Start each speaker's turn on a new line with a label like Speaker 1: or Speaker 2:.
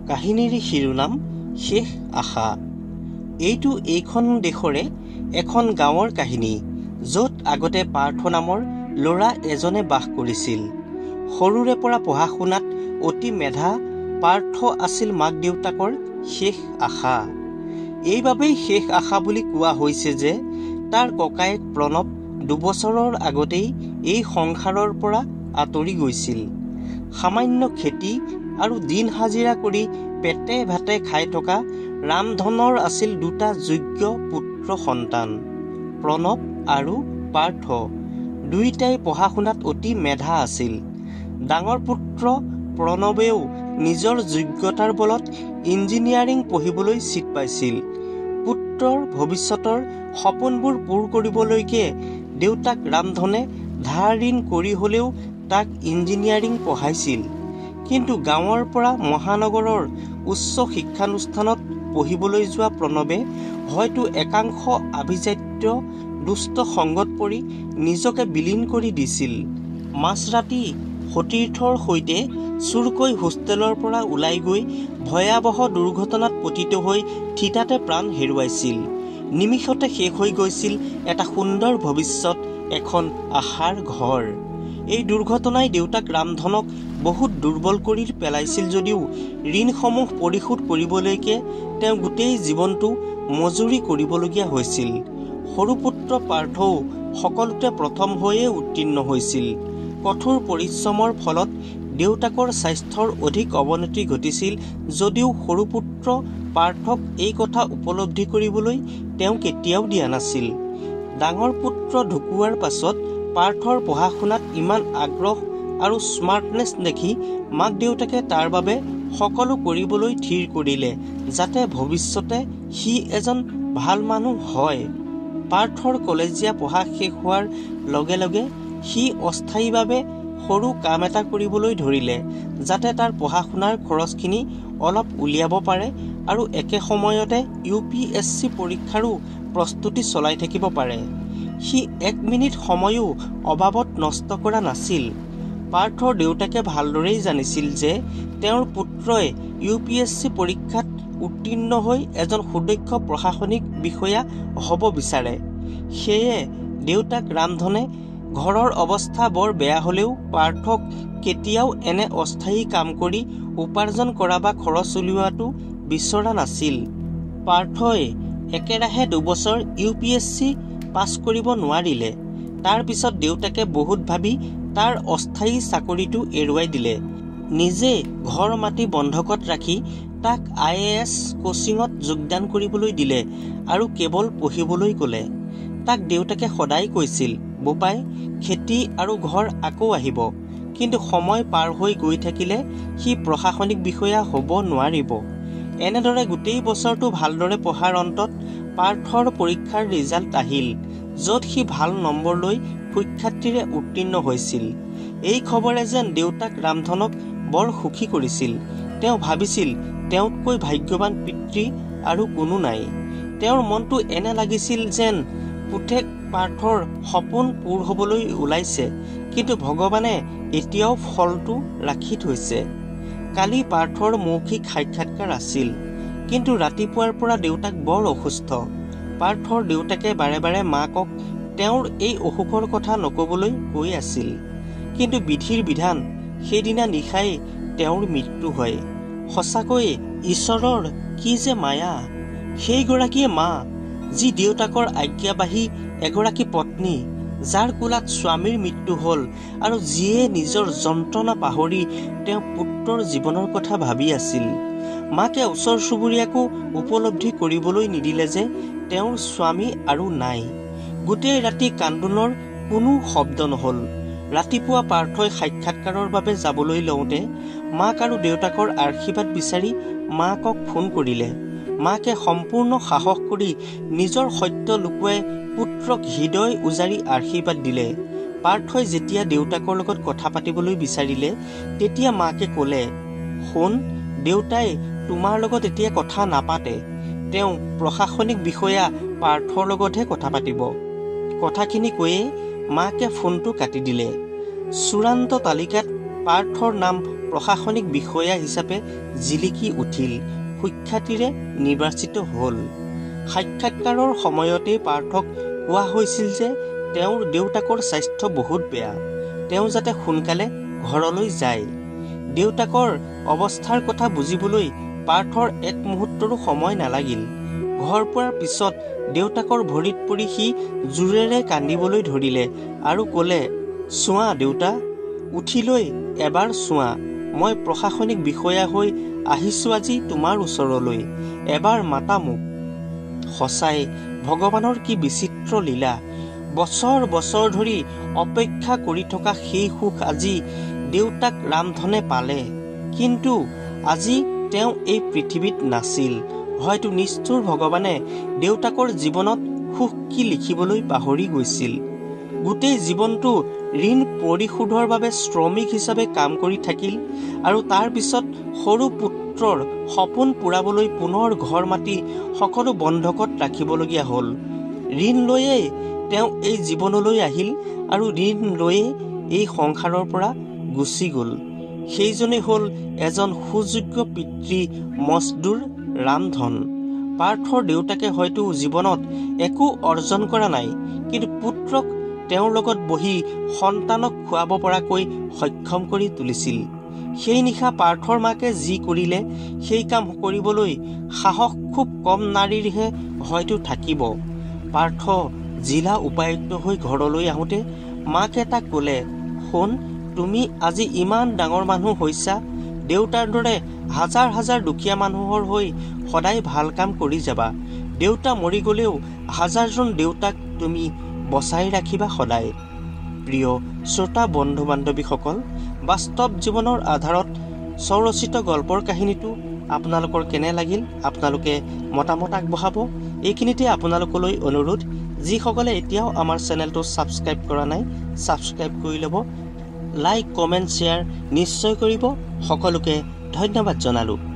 Speaker 1: কাহিনীৰ শিৰোনাম শেষ আশা। এইটো এইখন দেশৰে এখন গাঁৱৰ কাহিনী, য'ত আগতে পাৰ্থ নামৰ ল'ৰা এজনে বাস কৰিছিল। সৰুৰে পৰা পঢ়া শুনাত অতি মেধা পাৰ্থ আছিল মাক দেউতাকৰ শেষ আশা। এইবাবেই শেষ আশা বুলি কোৱা হৈছে যে তাৰ ককায়েক প্ৰণৱ 2 বছৰৰ আগতেই এই সংসাৰৰ পৰা আঁতৰি গৈছিল। সামান্য খেতি আৰু দিন হাজিৰা কৰি পেটে ভাতে খাই থকা ৰামধনৰ আছিল 2টা যোগ্য পুত্ৰ সন্তান, প্ৰণৱ আৰু পাৰ্থ। দুয়োটাই পঢ়া শুনাত অতি মেধা আছিল। ডাঙৰ পুত্ৰ প্ৰণৱেও নিজৰ যোগ্যতাৰ বলত ইঞ্জিনিয়াৰিং পঢ়িবলৈ চিট পাইছিল। পুত্ৰৰ ভৱিষ্যতৰ সপোনবোৰ পূৰ কৰিবলৈকে দেউতাক ৰামধনে ধাৰ ঋণ কৰি হ'লেও তাক ইঞ্জিনিয়াৰিং পঢ়াইছিল। কিন্তু গাঁৱৰ পৰা মহানগৰৰ উচ্চ শিক্ষানুষ্ঠানত পঢ়িবলৈ যোৱা প্ৰণৱে হয়তো একাংশ আভিজাত্য দুষ্ট সংগত পৰি নিজকে বিলীন কৰি দিছিল। মাজৰাতি সতীৰ্থৰ সৈতে চুৰকৈ হোষ্টেলৰ পৰা ওলাই গৈ ভয়াৱহ দুৰ্ঘটনাত পতিত হৈ থিতাতে প্ৰাণ হেৰুৱাইছিল। নিমিষতে শেষ হৈ গৈছিল এটা সুন্দৰ ভৱিষ্যত, এখন আশাৰ ঘৰ। এই দুৰ্ঘটনাই দেউতাক ৰামধনক বহুত দুৰ্বল কৰি পেলাইছিল যদিও ঋণসমূহ পৰিশোধ কৰিবলৈকে তেওঁ গোটেই জীৱনটো মজুৰি কৰিবলগীয়া হৈছিল। সৰু পুত্ৰ পাৰ্থও সকলোতে প্ৰথম হৈয়ে উত্তীৰ্ণ হৈছিল। কঠোৰ পৰিশ্ৰমৰ ফলত দেউতাকৰ স্বাস্থ্যৰ অধিক অৱনতি ঘটিছিল যদিও সৰু পুত্ৰ পাৰ্থক এই কথা উপলব্ধি কৰিবলৈ তেওঁ কেতিয়াও দিয়া নাছিল। ডাঙৰ পুত্ৰ ঢুকুৱাৰ পাছত পাৰ্থৰ পঢ়া শুনাত ইমান আগ্ৰহ আৰু স্মাৰ্টনেছ দেখি মাক দেউতাকে তাৰ বাবে সকলো কৰিবলৈ থিৰ কৰিলে, যাতে ভৱিষ্যতে সি এজন ভাল মানুহ হয়। পাৰ্থৰ কলেজীয়া পঢ়া শেষ হোৱাৰ লগে লগে সি অস্থায়ীভাৱে সৰু কাম এটা কৰিবলৈ ধৰিলে, যাতে তাৰ পঢ়া শুনাৰ খৰচখিনি অলপ উলিয়াব পাৰে আৰু একে সময়তে UPSC পৰীক্ষাৰো প্ৰস্তুতি চলাই থাকিব পাৰে। সি 1 মিনিট সময়ো অবাবত নষ্ট কৰা নাছিল। পাৰ্থৰ দেউতাকে ভালদৰেই জানিছিল যে তেওঁৰ পুত্ৰই UPSC পৰীক্ষাত উত্তীৰ্ণ হৈ এজন সুদক্ষ প্ৰশাসনিক বিষয়া হ'ব বিচাৰে। সেয়ে দেউতাক ৰামধনে ঘৰৰ অৱস্থা বৰ বেয়া হ'লেও পাৰ্থক কেতিয়াও এনে অস্থায়ী কাম কৰি উপাৰ্জন কৰা বা খৰচ উলিওৱাটো বিচৰা নাছিল। পাৰ্থই একেৰাহে 2 বছৰ UPSC পাছ কৰিব নোৱাৰিলে। তাৰ পিছত দেউতাকে বহুত ভাবি তাৰ অস্থায়ী চাকৰিটো এৰুৱাই দিলে। নিজে ঘৰ মাটি বন্ধকত ৰাখি তাক IAS কোচিঙত যোগদান কৰিবলৈ দিলে আৰু কেৱল পঢ়িবলৈ ক'লে। তাক দেউতাকে সদায় কৈছিল, বোপাই, খেতি আৰু ঘৰ আকৌ আহিব, কিন্তু সময় পাৰ হৈ গৈ থাকিলে সি প্ৰশাসনিক বিষয়া হ'ব নোৱাৰিব। এনেদৰে গোটেই বছৰটো ভালদৰে পঢ়াৰ অন্তত পাৰ্থৰ পৰীক্ষাৰ ৰিজাল্ট আহিল, য'ত সি ভাল নম্বৰ লৈ সুখ্যাতিৰে উত্তীৰ্ণ হৈছিল। এই খবৰে যেন দেউতাক ৰামধনক বৰ সুখী কৰিছিল। তেওঁ ভাবিছিল তেওঁতকৈ ভাগ্যৱান পিতৃ আৰু কোনো নাই। তেওঁৰ মনটো এনে লাগিছিল যেন পুতেক পাৰ্থৰ সপোন পূৰ হ'বলৈ ওলাইছে, কিন্তু ভগৱানে এতিয়াও ফলটো ৰাখি থৈছে। কালি পাৰ্থৰ মৌখিক সাক্ষাৎকাৰ আছিল, কিন্তু ৰাতিপুৱাৰ পৰা দেউতাক বৰ অসুস্থ। পাৰ্থৰ দেউতাকে বাৰে বাৰে মাকক তেওঁৰ এই অসুখৰ কথা নকবলৈ কৈ আছিল, কিন্তু বিধিৰ বিধান, সেইদিনা নিশাই তেওঁৰ মৃত্যু হয়। সঁচাকৈয়ে ঈশ্বৰৰ কি যে মায়া! সেইগৰাকীয়ে মা, যি দেউতাকৰ আজ্ঞাবাহী এগৰাকী পত্নী, যাৰ কোলাত স্বামীৰ মৃত্যু হ'ল আৰু যিয়ে নিজৰ যন্ত্ৰণা পাহৰি তেওঁ পুত্ৰৰ জীৱনৰ কথা ভাবি আছিল। মাকে ওচৰ চুবুৰীয়াকো উপলব্ধি কৰিবলৈ নিদিলে যে তেওঁৰ স্বামী আৰু নাই। গোটেই ৰাতি কান্দোনৰ কোনো শব্দ নহ'ল। ৰাতিপুৱা পাৰ্থই সাক্ষাৎকাৰৰ বাবে যাবলৈ লওঁতে মাক আৰু দেউতাকৰ আশীৰ্বাদ বিচাৰি মাকক ফোন কৰিলে। মাকে সম্পূৰ্ণ সাহস কৰি নিজৰ সত্য লুকুৱাই পুত্ৰক হৃদয় উজাৰি আশীৰ্বাদ দিলে। পাৰ্থই যেতিয়া দেউতাকৰ লগত কথা পাতিবলৈ বিচাৰিলে, তেতিয়া মাকে ক'লে, শুন, দেউতাই তোমাৰ লগত এতিয়া কথা নাপাতে। তেওঁ প্ৰশাসনিক বিষয়া পাৰ্থৰ লগতহে কথা পাতিব। কথাখিনি কৈয়ে মাকে ফোনটো কাটি দিলে। চূড়ান্ত তালিকাত পাৰ্থৰ নাম প্ৰশাসনিক বিষয়া হিচাপে জিলিকি উঠিল, সুখ্যাতিৰে নিৰ্বাচিত হ'ল। সাক্ষাৎকাৰৰ সময়তেই পাৰ্থক কোৱা হৈছিল যে তেওঁৰ দেউতাকৰ স্বাস্থ্য বহুত বেয়া, তেওঁ যাতে সোনকালে ঘৰলৈ যায়। দেউতাকৰ অৱস্থাৰ কথা বুজিবলৈ পাৰ্থৰ এক মুহূৰ্তৰো সময় নালাগিল। ঘৰ পোৱাৰ পিছত দেউতাকৰ ভৰিত পৰি সি জোৰেৰে কান্দিবলৈ ধৰিলে আৰু ক'লে, চোৱা দেউতা, উঠি লৈ এবাৰ চোৱা, মই প্ৰশাসনিক বিষয়া হৈ আহিছোঁ আজি তোমাৰ ওচৰলৈ, এবাৰ মাতা মোক। সঁচাই ভগৱানৰ কি বিচিত্ৰ লীলা। বছৰ বছৰ ধৰি অপেক্ষা কৰি থকা সেই সুখ আজি দেউতাক ৰামধনে পালে। কিন্তু আজি তেওঁ এই পৃথিৱীত নাছিল। হয়তো নিষ্ঠুৰ ভগৱানে দেউতাকৰ জীৱনত সুখ কি লিখিবলৈ পাহৰি গৈছিল। গোটেই জীৱনটো ঋণ পৰিশোধৰ বাবে শ্ৰমিক হিচাপে কাম কৰি থাকিল আৰু তাৰ পিছত সৰু পুত্ৰৰ সপোন পূৰাবলৈ পুনৰ ঘৰ মাতি সকলো বন্ধকত ৰাখিবলগীয়া হ'ল। ঋণ লৈয়ে তেওঁ এই জীৱনলৈ আহিল আৰু ঋণ লৈয়ে এই সংসাৰৰ পৰা গুচি গ'ল। সেইজনেই হ'ল এজন সুযোগ্য পিতৃ মজদুৰ ৰামধন। পাৰ্থৰ দেউতাকে হয়তো জীৱনত একো অৰ্জন কৰা নাই, কিন্তু পুত্ৰক তেওঁৰ লগত বহি সন্তানক খুৱাব পৰাকৈ সক্ষম কৰি তুলিছিল। সেই নিশা পাৰ্থৰ মাকে যি কৰিলে সেই কাম কৰিবলৈ সাহস খুব কম নাৰীৰহে হয়তো থাকিব। পাৰ্থ জিলা উপায়ুক্ত হৈ ঘৰলৈ আহোঁতে মাকে তাক ক'লে, শুন, তুমি আজি ইমান ডাঙৰ মানুহ হৈছা, দেউতাৰ দৰে হাজাৰ হাজাৰ দুখীয়া মানুহৰ হৈ সদায় ভাল কাম কৰি যাবা। দেউতা মৰি গ'লেও হাজাৰজন দেউতাক তুমি বচাই ৰাখিবা সদায়। প্ৰিয় শ্ৰোতা বন্ধু বান্ধৱীসকল, বাস্তৱ জীৱনৰ আধাৰত স্বৰচিত গল্পৰ কাহিনীটো আপোনালোকৰ কেনে লাগিল আপোনালোকে মতামত আগবঢ়াব। এইখিনিতে আপোনালোকলৈ অনুৰোধ, যিসকলে এতিয়াও আমাৰ চেনেলটো ছাবস্ক্ৰাইব কৰা নাই, ছাবস্ক্ৰাইব কৰি ল'ব, লাইক কমেণ্ট শ্বেয়াৰ নিশ্চয় কৰিব। সকলোকে ধন্যবাদ জনালোঁ।